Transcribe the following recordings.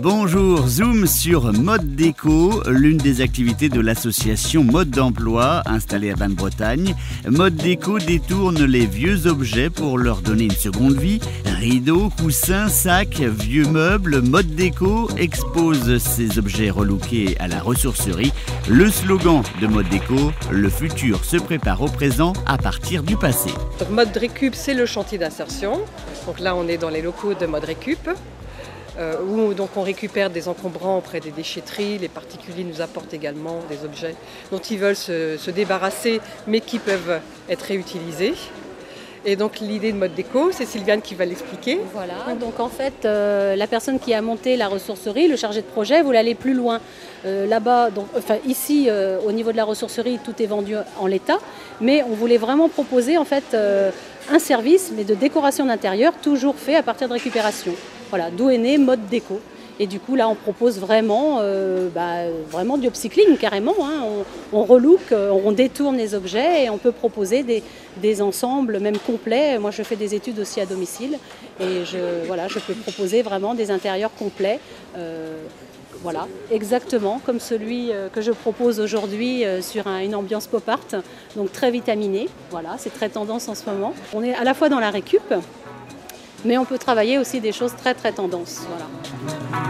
Bonjour, zoom sur Mode Déco, l'une des activités de l'association Mode d'Emploi installée à Basse-Bretagne. Mode Déco détourne les vieux objets pour leur donner une seconde vie. Rideaux, coussins, sacs, vieux meubles, Mode Déco expose ces objets relookés à la ressourcerie. Le slogan de Mode Déco, le futur se prépare au présent à partir du passé. Donc, Mode Récup, c'est le chantier d'insertion. Donc là, on est dans les locaux de Mode Récup. Où donc on récupère des encombrants auprès des déchetteries. Les particuliers nous apportent également des objets dont ils veulent se débarrasser, mais qui peuvent être réutilisés. Et donc l'idée de Mode Déco, c'est Sylviane qui va l'expliquer. Voilà, donc en fait, la personne qui a monté la ressourcerie, le chargé de projet, voulait aller plus loin. Là-bas, ici, au niveau de la ressourcerie, tout est vendu en l'état, mais on voulait vraiment proposer en fait un service, mais de décoration d'intérieur, toujours fait à partir de récupération. Voilà, d'où est né Mode Déco. Et du coup, là, on propose vraiment, vraiment du upcycling carrément. Hein. On relook, on détourne les objets et on peut proposer des ensembles, même complets. Moi, je fais des études aussi à domicile et je peux proposer vraiment des intérieurs complets. Voilà, exactement comme celui que je propose aujourd'hui sur une ambiance pop art, donc très vitaminé. Voilà, c'est très tendance en ce moment. On est à la fois dans la récup, mais on peut travailler aussi des choses très très tendances. Voilà.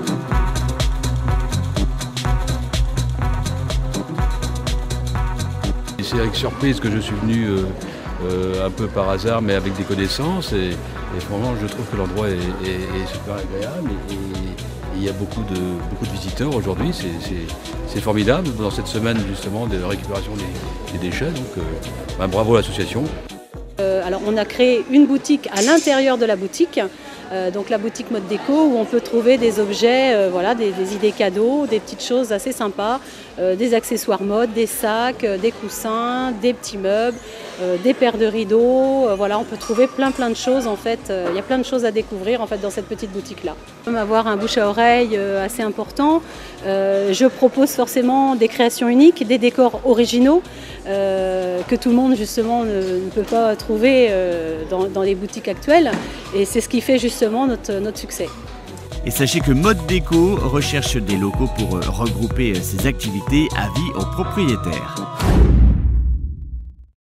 C'est avec surprise que je suis venu un peu par hasard, mais avec des connaissances. Et franchement, je trouve que l'endroit est super agréable. Et il y a beaucoup de visiteurs aujourd'hui. C'est formidable dans cette semaine justement de récupération des déchets. Donc bravo à l'association. Alors on a créé une boutique à l'intérieur de la boutique, donc la boutique Mode Déco, où on peut trouver des objets, des idées cadeaux, des petites choses assez sympas, des accessoires mode, des sacs, des coussins, des petits meubles, des paires de rideaux. Voilà, on peut trouver plein de choses en fait. Il y a plein de choses à découvrir en fait dans cette petite boutique là. On peut avoir un bouche à oreille assez important. Je propose forcément des créations uniques, des décors originaux que tout le monde justement ne peut pas trouver dans les boutiques actuelles, et c'est ce qui fait justement notre succès. Et sachez que Mode Déco recherche des locaux pour regrouper ses activités. Avis aux propriétaires.